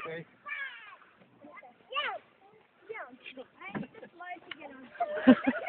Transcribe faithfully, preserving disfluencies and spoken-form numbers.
Okay. Yeah. Yeah. I just like to get on.